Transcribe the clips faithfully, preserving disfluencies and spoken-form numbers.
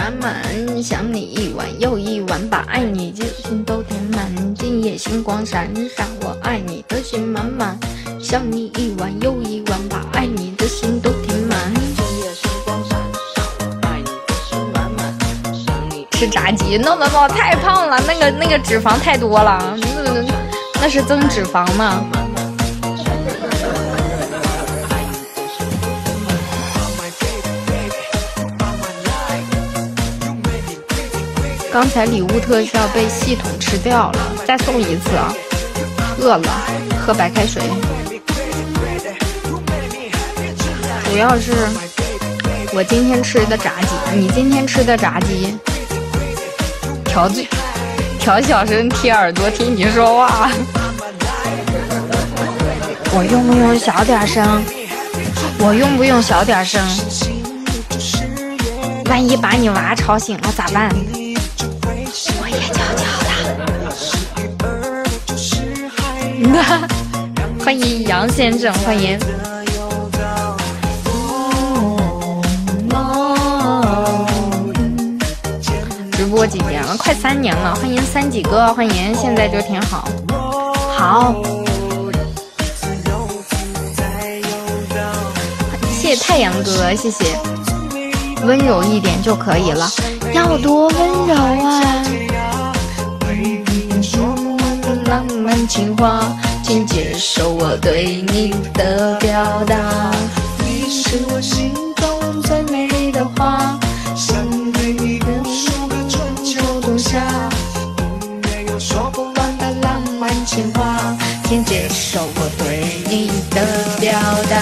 满满，想你一晚又一晚，把爱你的心都填满。今夜星光闪闪，我爱你的心满满，想你一晚又一晚，把爱你的心都填满。今夜星光闪闪，我爱你的心满满，想你。吃炸鸡 ，no no no， 太胖了，那个那个脂肪太多了，那那是增脂肪吗？刚才礼物特效被系统吃掉了，再送一次啊！饿了，喝白开水。主要是我今天吃的炸鸡，你今天吃的炸鸡，调最调小声，贴耳朵听你说话。我用不用小点声？我用不用小点声？万一把你娃吵醒了咋办？我也悄悄的。欢迎杨先生，欢迎。直播几年了？快三年了。欢迎三几哥，欢迎，现在就挺好。好。谢谢太阳哥，谢谢。温柔一点就可以了，要多温柔啊！浪漫情话，请接受我对你的表达。你是我心中最美丽的花，想对你无数个春秋冬夏，永远有说不完的浪漫情话，请接受我对你的表达。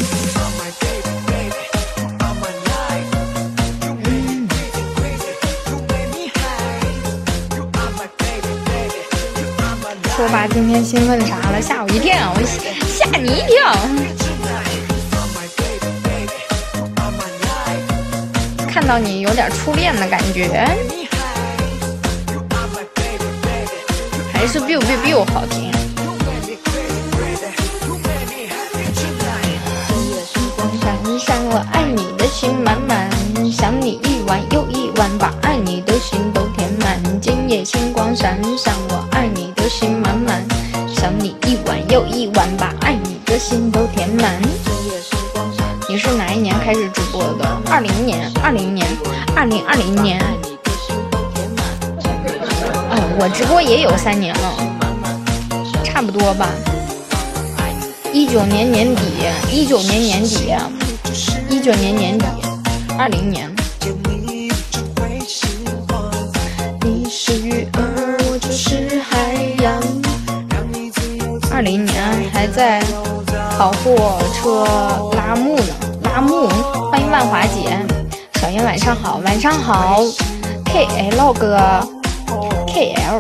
说吧，今天兴奋啥了？吓我一跳，我吓你一跳。看到你有点初恋的感觉，还是 biu biu biu 好听。光闪闪，我爱你的心满满，想你一晚又一晚，把爱你的心都填满。今夜星光闪闪，我爱你的心满满，想你一晚又一晚，把爱你的心都填满。你是哪一年开始直播的？二零年、二零年、二零二零年。哦，我直播也有三年了，差不多吧。一九年年底，一九年年底，一九年年底，二零年。你是鱼儿，我就是海洋。二零年还在跑货车拉木呢，拉木。欢迎万华姐，小燕晚上好，晚上好 ，K L 哥 ，K L。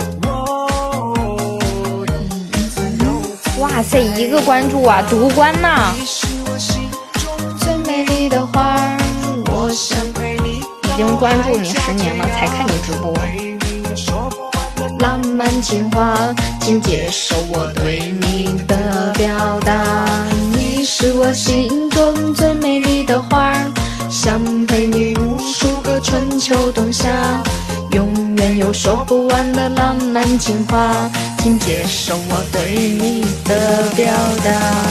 哇塞，一个关注啊，独关呐！最美丽的花，我想已经关注你十年了，才看你直播。浪漫情话，请接受我对你的表达。你是我心中最美丽的花，想陪你无数个春秋冬夏，永远有说不完的浪漫情话，请接受我对你的表达。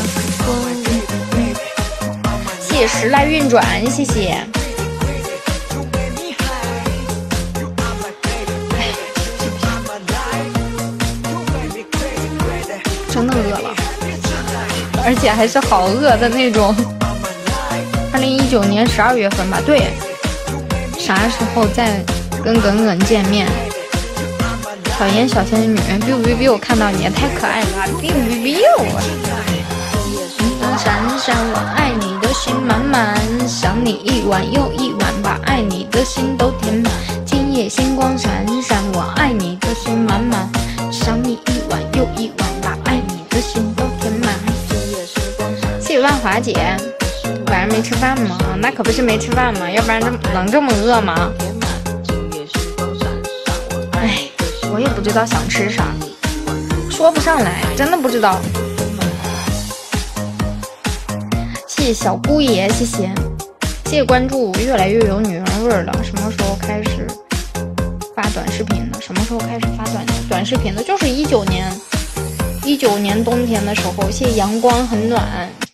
谢谢时来运转，谢谢。真的饿了，而且还是好饿的那种。二零一九年十二月份吧，对，啥时候再跟耿耿见面？讨厌小仙女 ，biu biu biu， 看到你也太可爱了 ，biu biu biu。闪闪，我爱你的心满满，想你一晚又一晚，把爱你的心都填满。今夜星光闪闪，我爱你的心满满，想你一晚又一晚，把爱你的心都填满。谢谢万华姐，晚上没吃饭吗？那可不是没吃饭吗？要不然这能这么饿吗？哎，我也不知道想吃啥，说不上来，真的不知道。谢谢小姑爷，谢谢，谢谢关注，越来越有女人瑞了，什么时候开始发短视频的？什么时候开始发短短视频的？就是一九年，一九年冬天的时候，现在阳光很暖，